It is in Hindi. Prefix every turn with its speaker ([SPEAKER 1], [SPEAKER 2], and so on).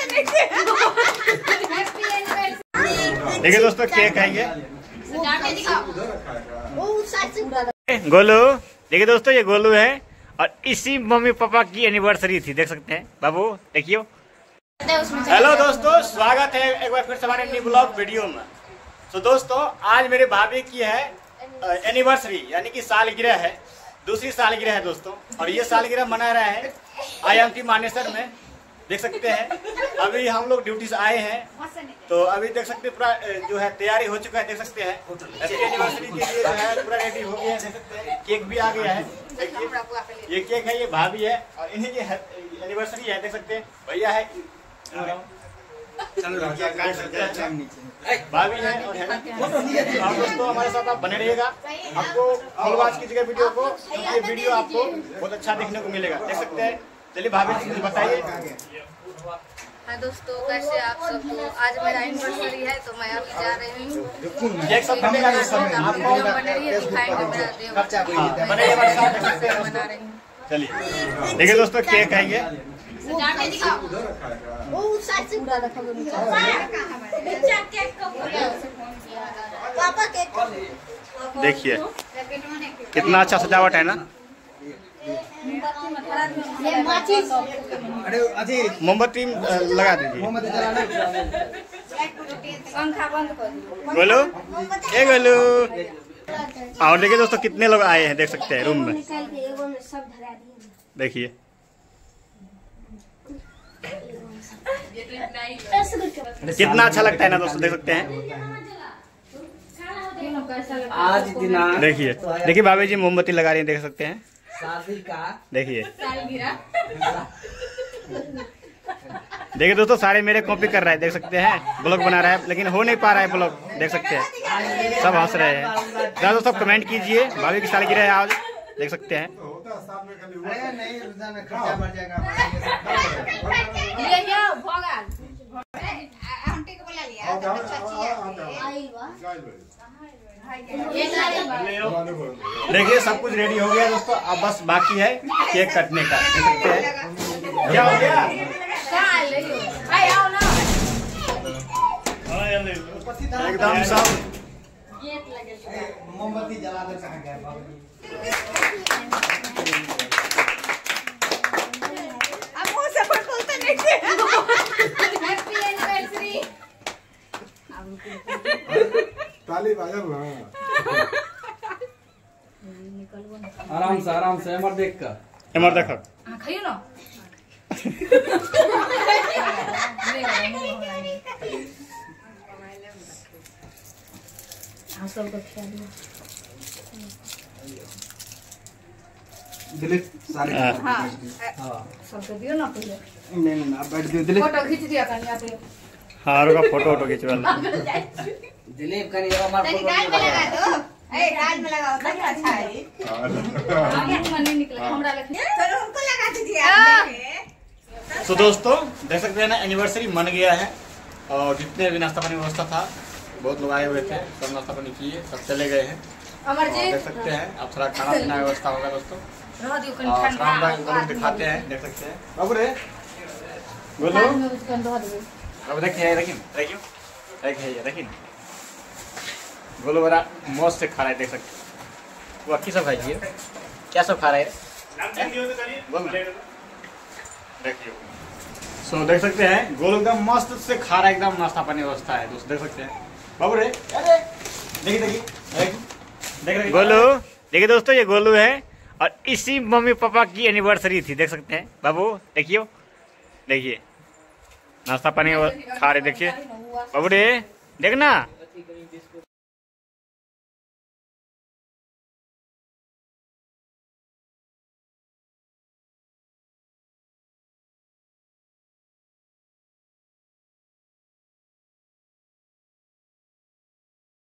[SPEAKER 1] देखिए दोस्तों, केक है ये गोलू। देखिए दोस्तों, ये गोलू है और इसी मम्मी पापा की एनिवर्सरी थी, देख सकते हैं। बाबू देखियो। हेलो दोस्तों, स्वागत है एक बार फिर से हमारे न्यू ब्लॉग वीडियो में। तो दोस्तों, आज मेरे भाभी की है एनिवर्सरी, यानी कि सालगिरह है, दूसरी सालगिरह है दोस्तों। और ये सालगिरह मना रहे हैं IMT मानेसर में, देख सकते हैं। अभी हम लोग ड्यूटी से आए हैं, तो अभी देख सकते हैं पूरा जो है तैयारी हो चुका है, देख सकते हैं। एनिवर्सरी के लिए जो है पूरा रेडी हो गया है, देख सकते हैं। केक भी आ गया है, देखिए ये केक है, ये भाभी है और इन्हीं की एनिवर्सरी है, देख सकते हैं। भैया है, भाभी है और है। आप दोस्तों हमारे साथ आप बने रहिएगा, आपको फुल वॉच कीजिएगा वीडियो को, क्योंकि ये वीडियो आपको बहुत अच्छा देखने को मिलेगा, देख सकते हैं। चलिए भाभी जी बताइए।
[SPEAKER 2] हाँ दोस्तों, कैसे आप सब? तो आज मेरा एनिवर्सरी है, तो मैं अभी जा रही हूँ।
[SPEAKER 1] एक सब बनेगा, आपको चलिए देखिए दोस्तों, केक है ये। देखिए कितना अच्छा सजावट है ना। मोमबत्ती लगा दीजिए। गोलू, ए गोलू। और देखिए दोस्तों, कितने लोग आए हैं, देख सकते हैं रूम में। देखिए कितना अच्छा लगता है ना दोस्तों, देख सकते हैं।
[SPEAKER 3] आज दिनांक
[SPEAKER 1] देखिए देखिए भाभी जी मोमबत्ती लगा रही हैं, देख सकते हैं।
[SPEAKER 3] शादी का
[SPEAKER 1] देखिए देखिए दोस्तों, सारे मेरे कॉपी कर रहे हैं, देख सकते हैं। ब्लॉग बना रहा है लेकिन हो नहीं पा रहा है ब्लॉग, देख सकते हैं। सब हंस रहे हैं। दोस्तों कमेंट कीजिए, भाभी की सालगिरह है आज, देख सकते हैं। देखिए सब कुछ रेडी हो गया दोस्तों, अब बस बाकी है केक कटने का, देख सकते हैं। क्या हो गया? एकदम सब
[SPEAKER 3] मोमबत्ती जला दे कहाँ गया?
[SPEAKER 4] ताली बजा ना।
[SPEAKER 3] आराम से एमर देख कर,
[SPEAKER 1] एमर देखो।
[SPEAKER 2] खाइयो ना।
[SPEAKER 3] दिलीप सारे
[SPEAKER 2] हाँ सबको दियो ना पहले।
[SPEAKER 3] नहीं ना बैठ दियो दिलीप।
[SPEAKER 2] फोटो खींच दिया कन्या पे।
[SPEAKER 1] हाँ रुका, फोटो खींचवा।
[SPEAKER 3] दिलीप कनी हमारा फोटो
[SPEAKER 2] गाल में लगा दो। ए गाल में लगाओ, कितना अच्छा है। मुंह में नहीं निकला, हमरा लगे। चलो उनको लगा दीजिए आप।
[SPEAKER 1] तो दोस्तों देख सकते हैं ना, एनिवर्सरी मन गया है। और जितने भी नाश्ता पानी व्यवस्था था, बहुत लोग आए हुए थे, सब नाश्ता पानी किए, सब चले गए हैं। देख सकते हैं अब थोड़ा खाना पीना व्यवस्था होगा दोस्तों। हम दिखाते हैं, देख सकते हैं। बाबू रे बोलो, अब देखिए देखिए बोलो, बड़ा मौज से खा रहा है, देख सकते हैं। वो अक्की सब खाइए, क्या सब खा रहा है? देखिए सो देख सकते हैं, गोलू एकदम मस्त से खा रहा है, एकदम नाश्ता पानी व्यवस्था है दोस्तों, देख सकते हैं। बाबू रे देखिए गोलू। देखिए दोस्तों, ये गोलू है और इसी मम्मी पापा की एनिवर्सरी थी, देख सकते हैं। बाबू देखियो, देखिए नाश्ता पानी खा रहे, देखिए। बाबू रे देखना।